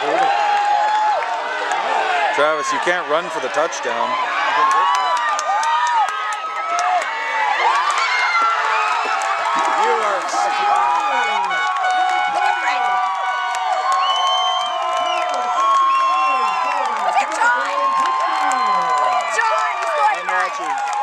Travis, you can't run for the touchdown. You are... Look at John! Look at John! He's going back!